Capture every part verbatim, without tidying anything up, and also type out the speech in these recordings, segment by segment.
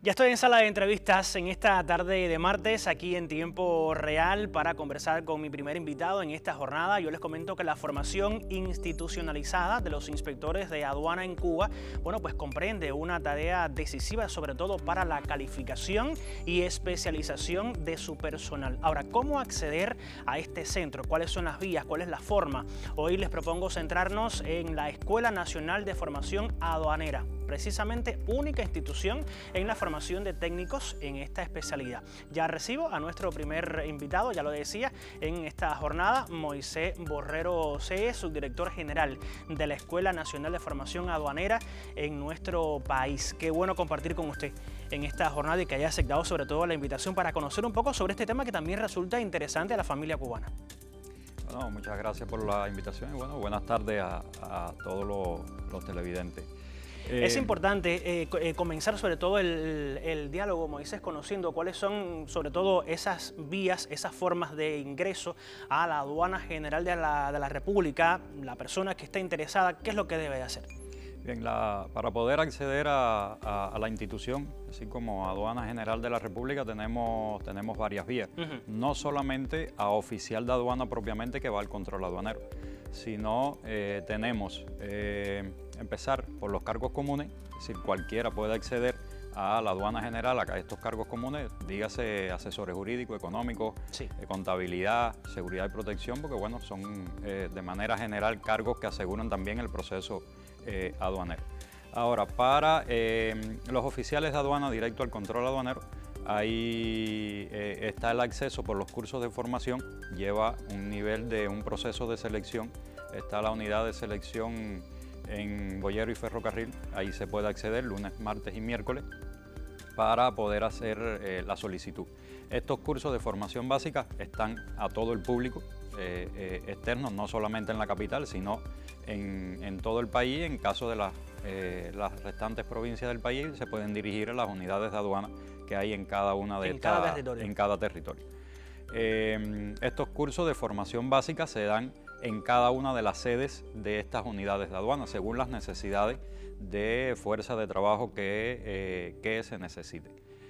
Ya estoy en sala de entrevistas en esta tarde de martes, aquí en tiempo real, para conversar con mi primer invitado en esta jornada. Yo les comento que la formación institucionalizada de los inspectores de aduana en Cuba, bueno, pues comprende una tarea decisiva, sobre todo para la calificación y especialización de su personal. Ahora, ¿cómo acceder a este centro? ¿Cuáles son las vías? ¿Cuál es la forma? Hoy les propongo centrarnos en la Escuela Nacional de Formación Aduanera, precisamente única institución en la formación de técnicos en esta especialidad. Ya recibo a nuestro primer invitado, ya lo decía, en esta jornada, Moisés Borrero Cee, subdirector general de la Escuela Nacional de Formación Aduanera en nuestro país. Qué bueno compartir con usted en esta jornada y que haya aceptado sobre todo la invitación para conocer un poco sobre este tema que también resulta interesante a la familia cubana. Bueno, muchas gracias por la invitación y bueno, buenas tardes a, a todos los, los televidentes. Eh, es importante eh, eh, comenzar sobre todo el, el diálogo, Moisés, conociendo cuáles son sobre todo esas vías, esas formas de ingreso a la aduana general de la, de la República, la persona que está interesada, ¿qué es lo que debe de hacer? Bien, la, para poder acceder a, a, a la institución, así como Aduana General de la República, tenemos, tenemos varias vías. Uh-huh. No solamente a oficial de aduana propiamente que va al control aduanero, sino eh, tenemos eh, empezar por los cargos comunes, es decir, cualquiera puede acceder a la aduana general, a estos cargos comunes, dígase asesores jurídicos, económicos, sí. eh, contabilidad, seguridad y protección, porque bueno, son eh, de manera general cargos que aseguran también el proceso eh, aduanero. Ahora, para eh, los oficiales de aduana directo al control aduanero, ahí eh, está el acceso por los cursos de formación, lleva un nivel de un proceso de selección, está la unidad de selección en Boyero y Ferrocarril, ahí se puede acceder lunes, martes y miércoles para poder hacer eh, la solicitud. Estos cursos de formación básica están a todo el público eh, eh, externo, no solamente en la capital, sino en, en todo el país. En caso de las, eh, las restantes provincias del país, se pueden dirigir a las unidades de aduana que hay en cada una de en estas, cada territorio. En cada territorio. Eh, estos cursos de formación básica se dan en cada una de las sedes de estas unidades de aduana, según las necesidades de fuerza de trabajo que, eh, que se necesite.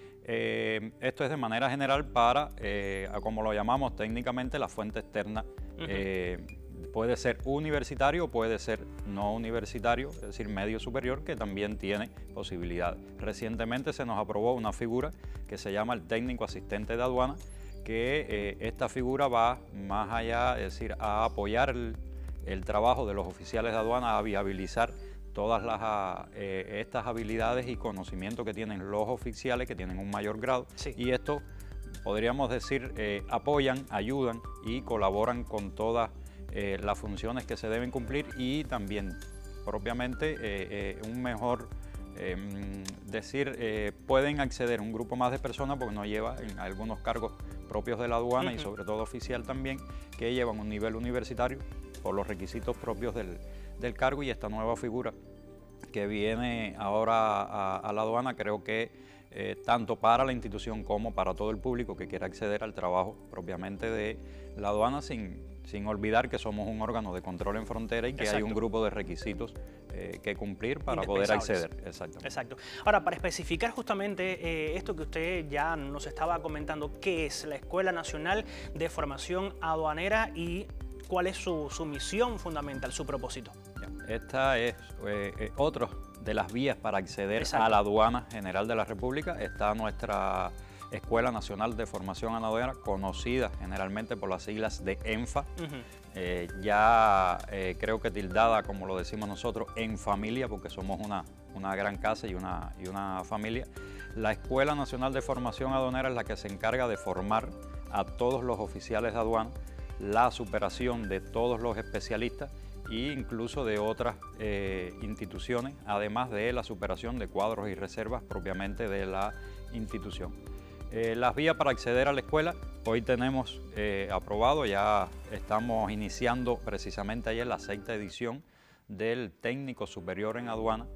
Eh, esto es de manera general para, eh, como lo llamamos técnicamente, la fuente externa. Uh-huh. eh, puede ser universitario o puede ser no universitario, es decir, medio superior, que también tiene posibilidades. Recientemente se nos aprobó una figura que se llama el técnico asistente de aduana, que eh, esta figura va más allá, es decir, a apoyar el, el trabajo de los oficiales de aduana, a viabilizar todas las, eh, estas habilidades y conocimientos que tienen los oficiales, que tienen un mayor grado, sí. Y esto, podríamos decir, eh, apoyan, ayudan y colaboran con todas eh, las funciones que se deben cumplir y también, propiamente, eh, eh, un mejor... Eh, decir, eh, pueden acceder un grupo más de personas porque no lleva en algunos cargos propios de la aduana. Uh-huh. Y sobre todo oficial también, que llevan un nivel universitario por los requisitos propios del, del cargo, y esta nueva figura que viene ahora a, a la aduana, creo que eh, tanto para la institución como para todo el público que quiera acceder al trabajo propiamente de la aduana, sin, sin olvidar que somos un órgano de control en frontera y que Exacto. Hay un grupo de requisitos eh, que cumplir para poder acceder. Exacto. Exacto. Ahora, para especificar justamente eh, esto que usted ya nos estaba comentando, ¿qué es la Escuela Nacional de Formación Aduanera y cuál es su, su misión fundamental, su propósito? Esta es eh, eh, otra de las vías para acceder Exacto. A la Aduana General de la República. Está nuestra Escuela Nacional de Formación Aduanera, conocida generalmente por las siglas de ENFA, uh-huh. eh, ya eh, creo que tildada, como lo decimos nosotros, en familia, porque somos una, una gran casa y una, y una familia. La Escuela Nacional de Formación Aduanera es la que se encarga de formar a todos los oficiales de aduana, la superación de todos los especialistas e incluso de otras eh, instituciones, además de la superación de cuadros y reservas propiamente de la institución. Eh, las vías para acceder a la escuela, hoy tenemos eh, aprobado, ya estamos iniciando precisamente ayer la sexta edición del técnico superior en aduana,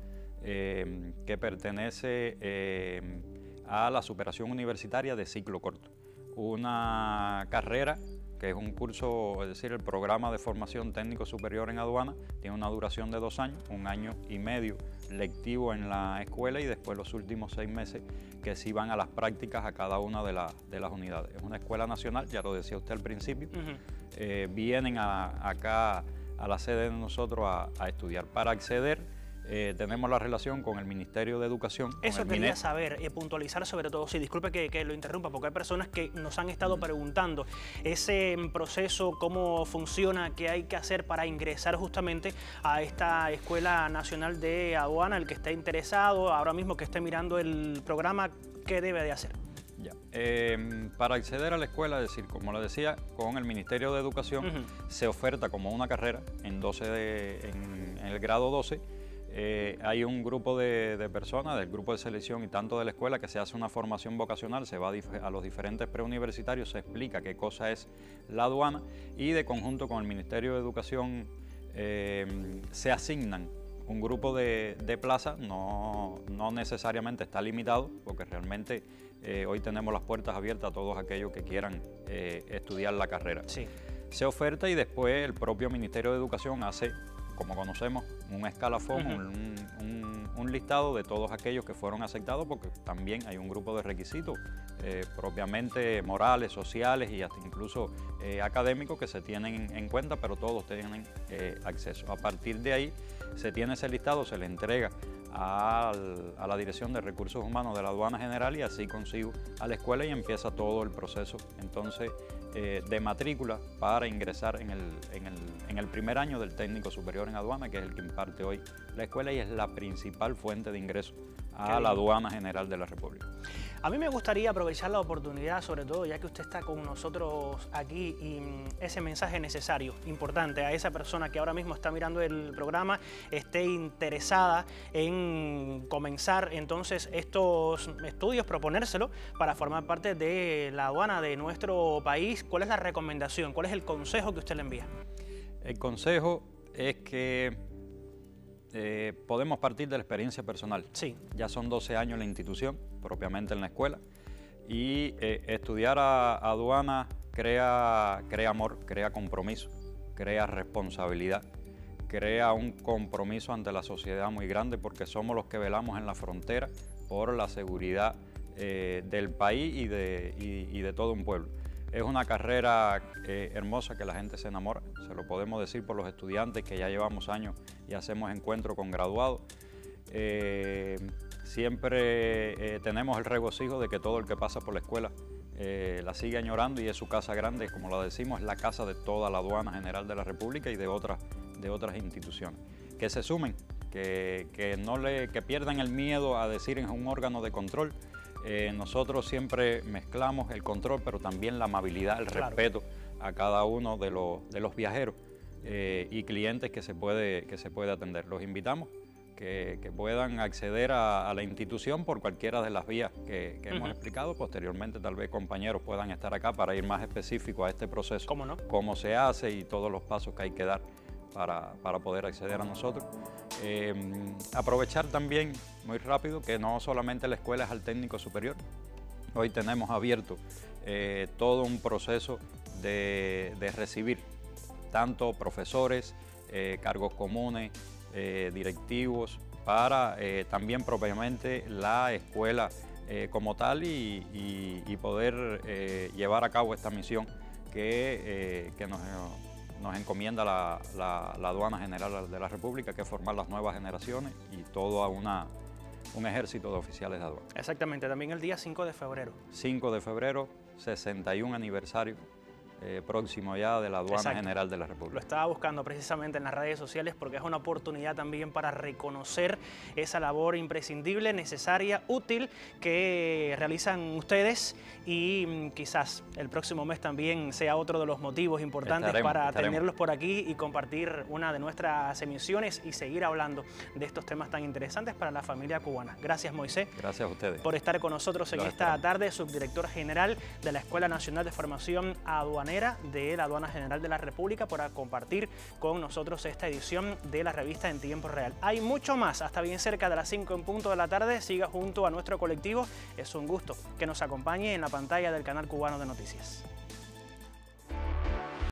eh, que pertenece eh, a la superación universitaria de ciclo corto. Una carrera que es un curso, es decir, el programa de formación técnico superior en aduana, tiene una duración de dos años, un año y medio lectivo en la escuela y después los últimos seis meses que sí van a las prácticas a cada una de, la, de las unidades. Es una escuela nacional, ya lo decía usted al principio, uh-huh. eh, vienen a, acá a la sede de nosotros a, a estudiar. Para acceder, Eh, tenemos la relación con el Ministerio de Educación. Eso quería saber, eh, puntualizar sobre todo, sí, disculpe que, que lo interrumpa, porque hay personas que nos han estado mm. preguntando ese proceso, cómo funciona, qué hay que hacer para ingresar justamente a esta Escuela Nacional de Aduana. El que esté interesado, ahora mismo que esté mirando el programa, ¿qué debe de hacer? Ya. Eh, para acceder a la escuela, es decir, como le decía, con el Ministerio de Educación uh-huh. se oferta como una carrera en, doce de, en, en el grado doce. Eh, hay un grupo de, de personas del grupo de selección y tanto de la escuela que se hace una formación vocacional, se va a, a los diferentes preuniversitarios, se explica qué cosa es la aduana y de conjunto con el Ministerio de Educación eh, se asignan un grupo de, de plazas, no, no necesariamente está limitado porque realmente eh, hoy tenemos las puertas abiertas a todos aquellos que quieran eh, estudiar la carrera. Sí. Se oferta y después el propio Ministerio de Educación hace, como conocemos, un escalafón, uh-huh. un, un, un listado de todos aquellos que fueron aceptados, porque también hay un grupo de requisitos eh, propiamente morales, sociales y hasta incluso eh, académicos que se tienen en, en cuenta, pero todos tienen eh, acceso. A partir de ahí se tiene ese listado, se le entrega al, a la Dirección de Recursos Humanos de la Aduana General y así consigo a la escuela y empieza todo el proceso entonces eh, de matrícula para ingresar en el, en, el, en el primer año del técnico superior en aduana, que es el que imparte hoy la escuela y es la principal fuente de ingreso a la Aduana General de la República. A mí me gustaría aprovechar la oportunidad, sobre todo ya que usted está con nosotros aquí, y ese mensaje necesario, importante a esa persona que ahora mismo está mirando el programa, esté interesada en comenzar entonces estos estudios, proponérselo para formar parte de la aduana de nuestro país. ¿Cuál es la recomendación? ¿Cuál es el consejo que usted le envía? El consejo es que Eh, podemos partir de la experiencia personal. Sí. Ya son doce años en la institución, propiamente en la escuela, y eh, estudiar a, a aduana crea, crea amor, crea compromiso, crea responsabilidad, crea un compromiso ante la sociedad muy grande porque somos los que velamos en la frontera por la seguridad eh, del país y de, y, y de todo un pueblo. Es una carrera eh, hermosa que la gente se enamora, se lo podemos decir por los estudiantes que ya llevamos años y hacemos encuentros con graduados. Eh, siempre eh, tenemos el regocijo de que todo el que pasa por la escuela eh, la sigue añorando y es su casa grande, como lo decimos, es la casa de toda la Aduana General de la República y de otras, de otras instituciones. Que se sumen, que, que, no le, que pierdan el miedo a decir en un órgano de control. Eh, nosotros siempre mezclamos el control, pero también la amabilidad, el claro. respeto a cada uno de los, de los viajeros eh, y clientes que se puede, que se puede atender. Los invitamos que, que puedan acceder a, a la institución por cualquiera de las vías que, que uh-huh. hemos explicado. Posteriormente, tal vez compañeros puedan estar acá para ir más específico a este proceso, ¿Cómo no? cómo se hace y todos los pasos que hay que dar para, para poder acceder a nosotros. Eh, aprovechar también, muy rápido, que no solamente la escuela es al técnico superior. Hoy tenemos abierto eh, todo un proceso de, de recibir tanto profesores, eh, cargos comunes, eh, directivos, para eh, también propiamente la escuela eh, como tal y, y, y poder eh, llevar a cabo esta misión que, eh, que nos... nos encomienda la, la, la Aduana General de la República, que es formar las nuevas generaciones y todo a una, un ejército de oficiales de aduana. Exactamente, también el día cinco de febrero. cinco de febrero, sesenta y un aniversario eh, próximo ya de la Aduana Exacto. General de la República. Lo estaba buscando precisamente en las redes sociales porque es una oportunidad también para reconocer esa labor imprescindible, necesaria, útil que realizan ustedes y quizás el próximo mes también sea otro de los motivos importantes estaremos, para estaremos. tenerlos por aquí y compartir una de nuestras emisiones y seguir hablando de estos temas tan interesantes para la familia cubana. Gracias, Moisés. Gracias a ustedes. Por estar con nosotros en Los esta esperamos. tarde, subdirector general de la Escuela Nacional de Formación Aduanera de la Aduana General de la República, por compartir con nosotros esta edición de la revista En Tiempo Real. Hay mucho más, hasta bien cerca de las cinco en punto de la tarde. Siga junto a nuestro colectivo. Es un gusto que nos acompañe en la pantalla del canal cubano de noticias.